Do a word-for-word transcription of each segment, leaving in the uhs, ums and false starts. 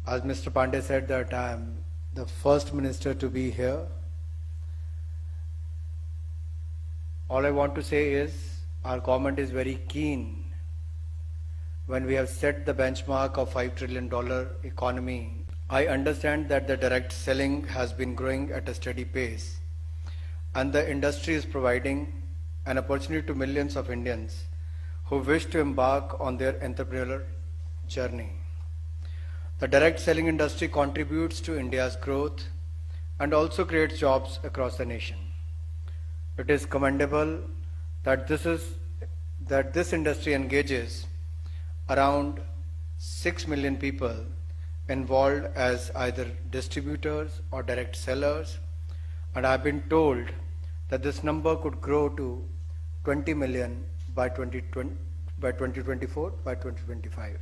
As Mister Pandey said that I am the first minister to be here. All I want to say is our government is very keen when we have set the benchmark of five trillion dollar economy. I understand that the direct selling has been growing at a steady pace and the industry is providing an opportunity to millions of Indians who wish to embark on their entrepreneurial journey. The direct selling industry contributes to India's growth and also creates jobs across the nation. It is commendable that this is that this industry engages around six million people involved as either distributors or direct sellers, and I have been told that this number could grow to twenty million by twenty twenty, by twenty twenty-four, by twenty twenty-five.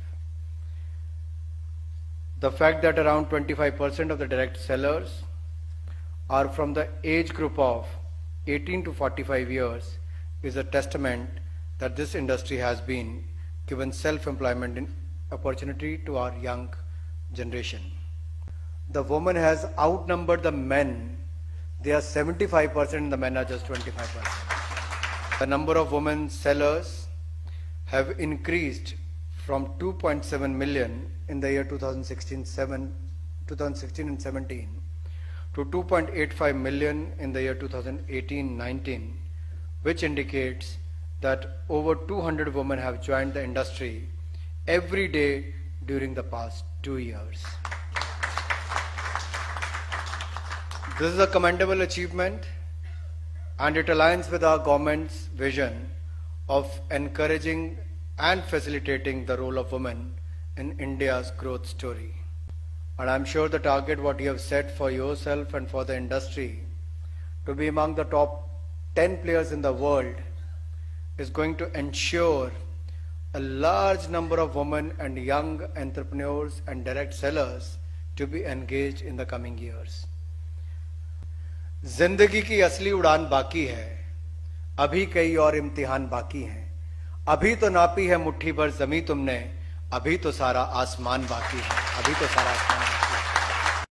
The fact that around twenty-five percent of the direct sellers are from the age group of eighteen to forty-five years is a testament that this industry has been given self-employment opportunity to our young generation. The woman has outnumbered the men. They are seventy-five percent and the men are just twenty-five percent. The number of women sellers have increased from two point seven million in the year two thousand sixteen and seventeen to two point eight five million in the year two thousand eighteen nineteen, which indicates that over two hundred women have joined the industry every day during the past two years. This is a commendable achievement and it aligns with our government's vision of encouraging and facilitating the role of women in India's growth story. And I'm sure the target what you have set for yourself and for the industry to be among the top ten players in the world is going to ensure a large number of women and young entrepreneurs and direct sellers to be engaged in the coming years. जिंदगी की असली उड़ान बाकी है, अभी कई और इम्तिहान बाकी हैं, अभी तो नापी है मुट्ठी भर जमी तुमने, अभी तो सारा आसमान बाकी है, अभी तो सारा आसमान